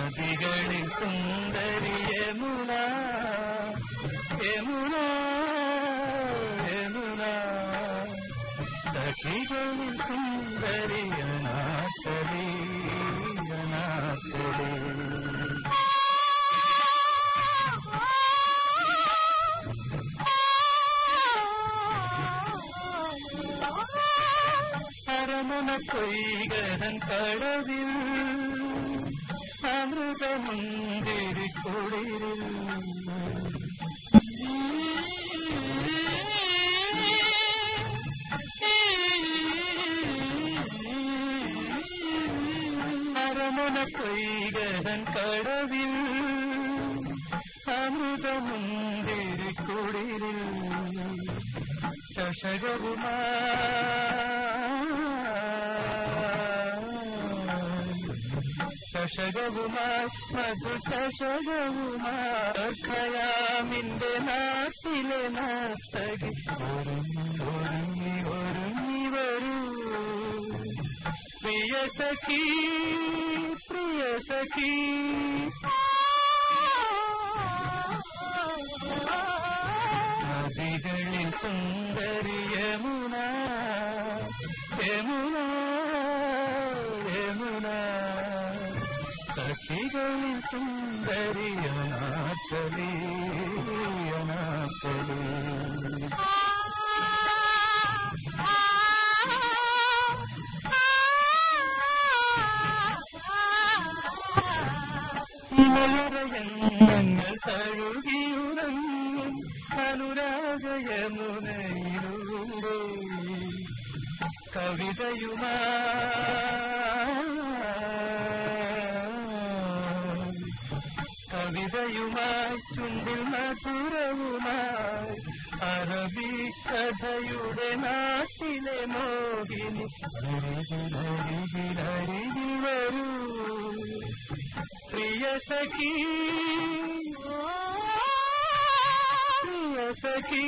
നദികളിൽ സുന്ദരി യമുന യമുന യമുന സഖികളിൽ സുന്ദരി അനാഥലി അനാഥലി അരമന കൊയ്കൻ കടവിൽ അമൃതമുന്തിരി കുളിരിൽ അരമന കൊയ്കൻ കടവിൽ അമൃതമുന്തിരി കുളിരിൽ ശശകവുമായി മധുശകവുമായി ഖയാമിന്റെ നാട്ടിലെ നാട്ടകി ഒരുങ്ങി ഒരുങ്ങി വരൂ പ്രിയ സഖി പ്രിയ സഖി നദികളിൽ സുന്ദരി യമുന യമുന യമുന സഖികളിൽ സുന്ദരി അനാഥലി അനാഥലി മലരയങ്ങൾ തഴുകിയുറങ്ങും അനുരാഗ യമുനയിലൂടെ കവിതയുമായി ചുണ്ടിൽ മധുരവുമായി അറബി കഥയുടെ നാട്ടിലെ മോഹിനി അരികിൽ വരൂ പ്രിയ സഖി പ്രിയ സഖി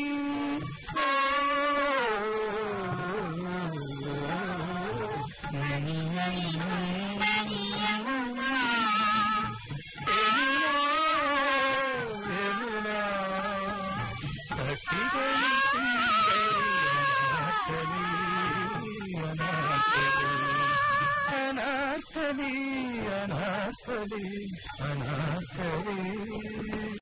അനാഥലി അനാഥലി അനാഥലി